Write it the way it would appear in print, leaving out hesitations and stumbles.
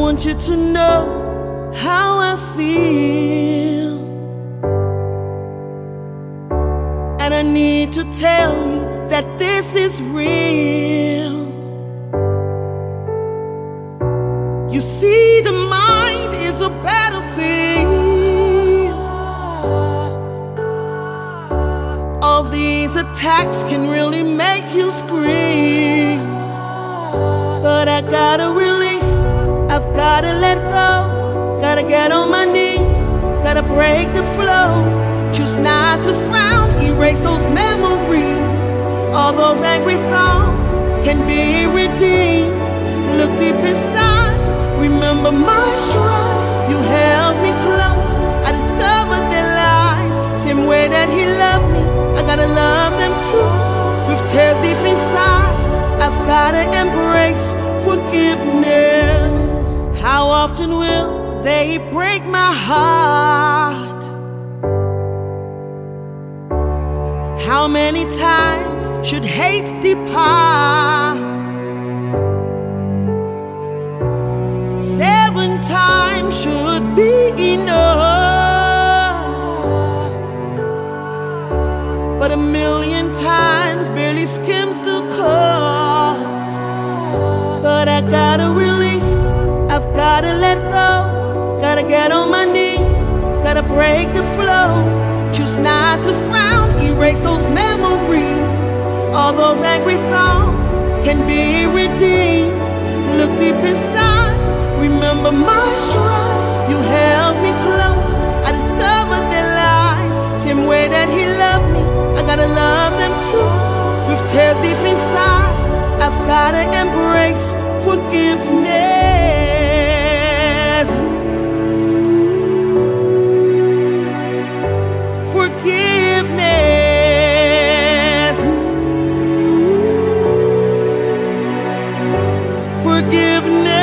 want you to know how I feel, and I need to tell you that this is real. You see, the mind is a battlefield. All these attacks can really make you scream, but I gotta release, I've gotta let go, gotta get on my knees, gotta break the flow. Choose not to frown, erase those memories. All those angry thoughts can be redeemed. Look deep inside, remember my stride. You held me close, I discovered their lies. Same way that he loved me, I gotta love them too. With tears deep inside, I've gotta embrace forgiveness. How often will they break my heart? How many times should hate depart? 7 times should be enough, but 1,000,000 times barely skims the cup. But I gotta release, I've gotta let go, gotta get on my knees, gotta break the flow. Choose not to frown, erase those memories. All those angry thoughts can be redeemed. Look deep inside, remember my stride. You held me close, I discovered their lies. Same way that he loved me, I gotta love them too. With tears deep inside, I've gotta embrace forgiveness. Forgiveness. Forgiveness.